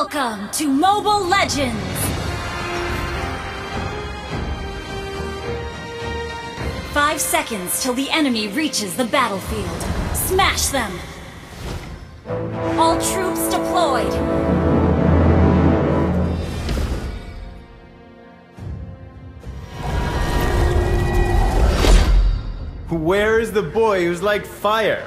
Welcome to Mobile Legends! Five seconds till the enemy reaches the battlefield. Smash them! All troops deployed! Where is the boy who's like fire?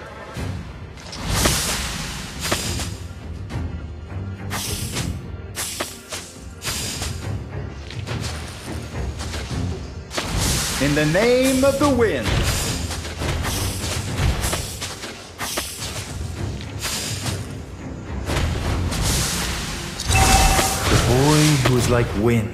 In the name of the wind. The boy who is like wind.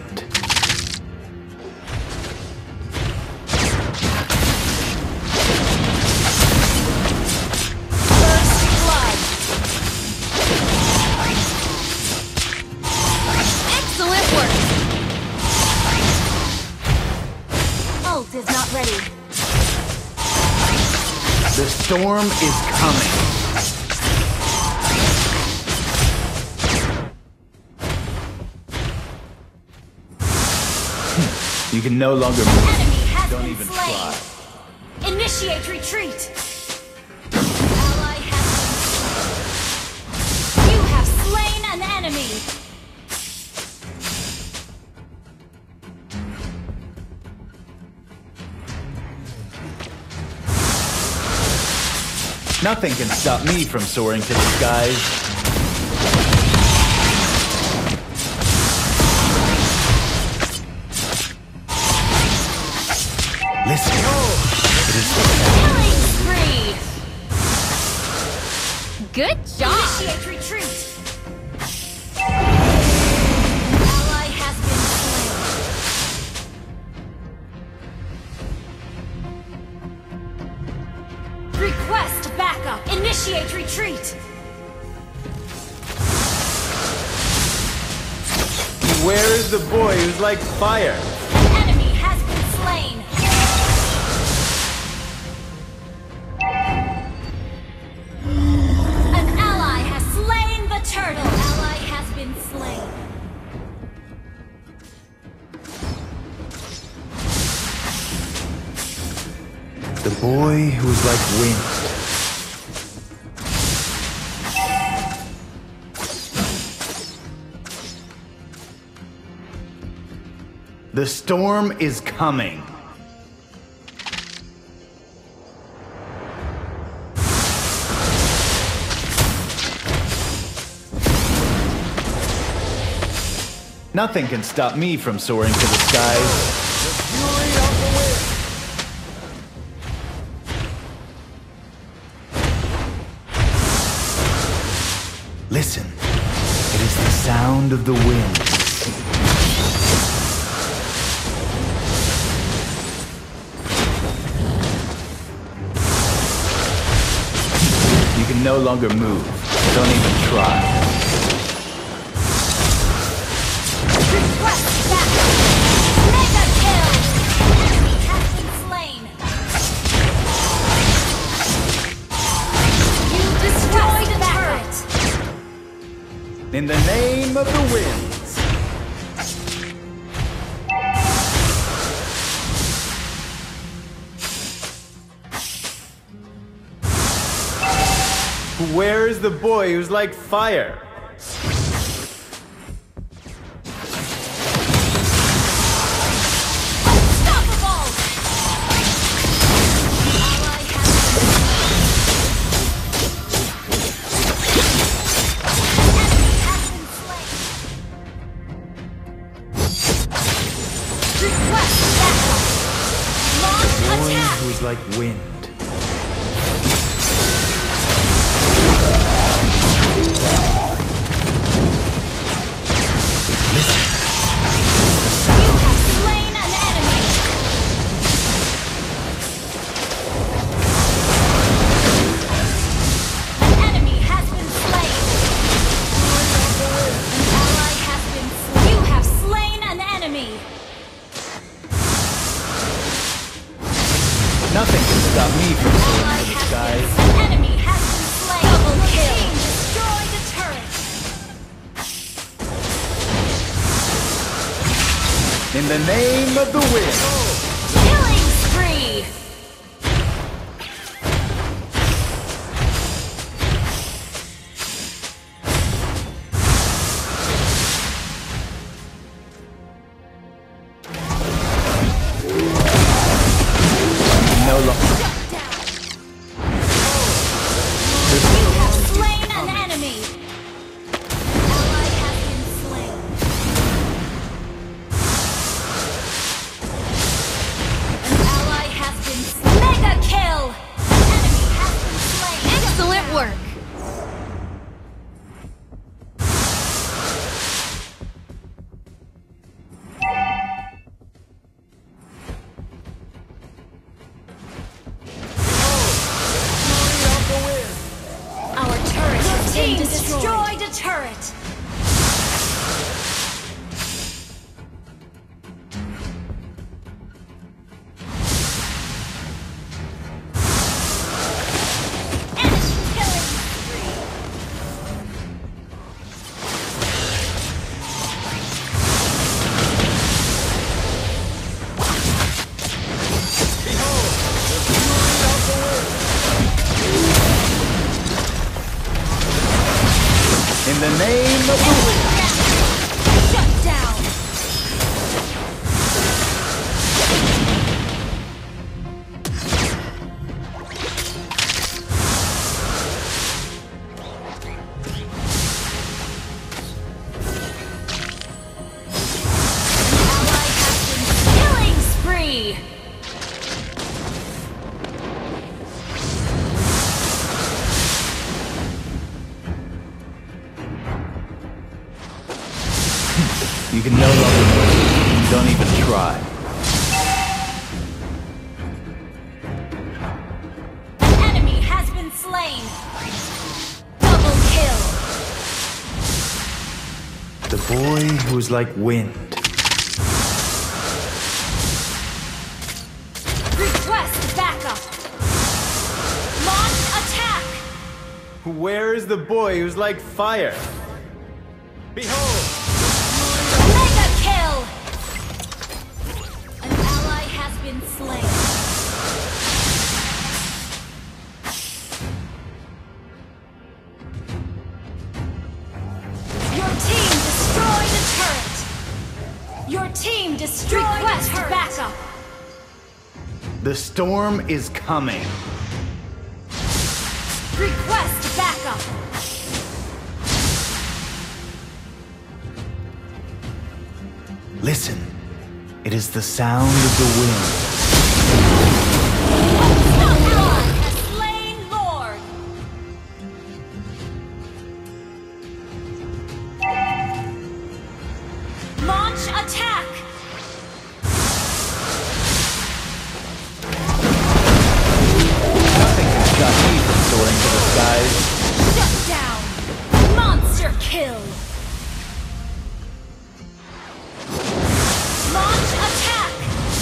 Is not ready. The storm is coming. You can no longer move. Enemy has Don't been even slain. try. Initiate retreat. Ally has been slain. You have slain an enemy. Nothing can stop me from soaring to the skies. Listen. It is Killing spree. Good job. Initiate retreat. Ally has been slain. Request backup. Initiate retreat. Where is the boy who's like fire? An enemy has been slain. An ally has slain the turtle. Ally has been slain. The boy who's like wind. The storm is coming. Nothing can stop me from soaring to the skies. The fury of the wind. Listen, it is the sound of the wind. You can no longer move. Don't even try. Request backup. Mega kill. Enemy has been slain. You destroyed the turret. In the name of the winds. Where is the boy who's like fire? Unstoppable. Ally has enemy has been slain. Request backup. Launch Boy attack. who's like wind. Nothing can stop In the name of the wind. Killing spree! No longer. You have slain an enemy! Ally has been slain. An ally has been slain. Mega kill! An enemy has been slain. Excellent work! Our turret has been destroyed a turret! Enemy killing spree! In the name of the wind. Shut down! An ally has been killing spree! You can no longer move. Don't even try. An enemy has been slain! Double kill! The boy who's like wind. Request backup! Launch attack! Where is the boy who's like fire? Behold! Mega kill! An ally has been slain. Your team destroyed a turret! Your team destroyed a turret! Backup! The storm is coming. Request backup! Listen. It is the sound of the wind. Ally has slain Lord! Launch attack! Nothing can stop me from soaring to the skies. Shut down! Monster kill! Launch attack!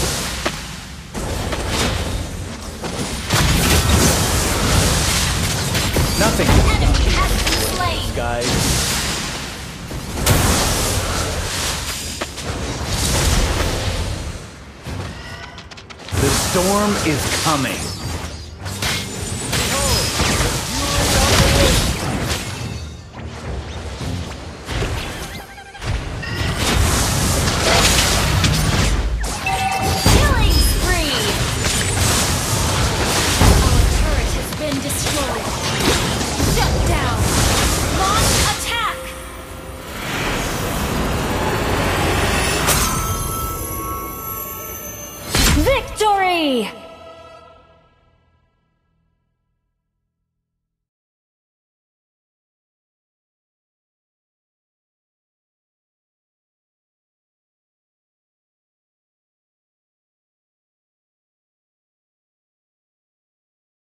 Nothing An can enemy has been slain! skies. The storm is coming. Killing spree! Our turret has been destroyed. Shut down! Launch attack! Victory!